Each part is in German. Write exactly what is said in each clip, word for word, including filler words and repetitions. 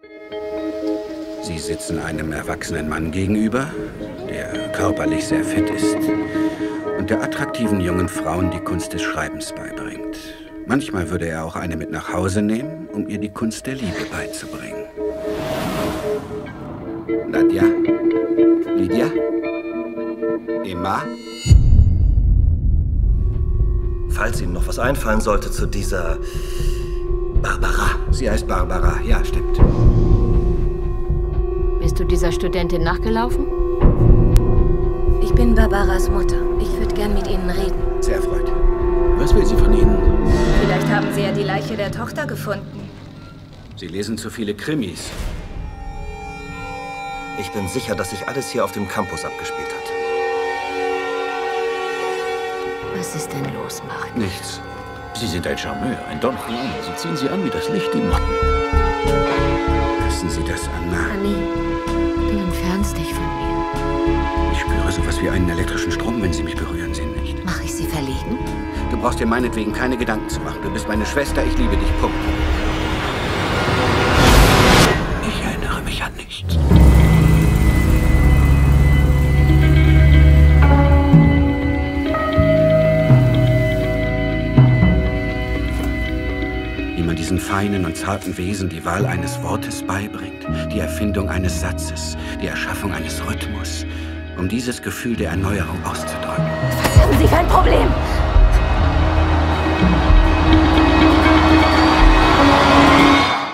Sie sitzen einem erwachsenen Mann gegenüber, der körperlich sehr fit ist und der attraktiven jungen Frauen die Kunst des Schreibens beibringt. Manchmal würde er auch eine mit nach Hause nehmen, um ihr die Kunst der Liebe beizubringen. Nadja? Lydia? Emma? Falls Ihnen noch was einfallen sollte zu dieser Barbara. Sie heißt Barbara, ja, stimmt. Bist du dieser Studentin nachgelaufen? Ich bin Barbaras Mutter. Ich würde gern mit Ihnen reden. Sehr erfreut. Was will sie von Ihnen? Vielleicht haben Sie ja die Leiche der Tochter gefunden. Sie lesen zu viele Krimis. Ich bin sicher, dass sich alles hier auf dem Campus abgespielt hat. Was ist denn los, Marin? Nichts. Sie sind ein Charmeur, ein Don Juan. Sie ziehen sie an wie das Licht die Motten. Lassen Sie das, Anna. Annie, du entfernst dich von mir. Ich spüre sowas wie einen elektrischen Strom, wenn Sie mich berühren, Sie nicht. Mach ich sie verlegen? Du brauchst dir meinetwegen keine Gedanken zu machen. Du bist meine Schwester, ich liebe dich, Punkt. Ich erinnere mich an nichts. Wie man diesen feinen und zarten Wesen die Wahl eines Wortes beibringt, die Erfindung eines Satzes, die Erschaffung eines Rhythmus, um dieses Gefühl der Erneuerung auszudrücken. Was haben Sie für ein Problem?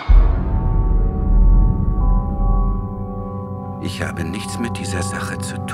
Ich habe nichts mit dieser Sache zu tun.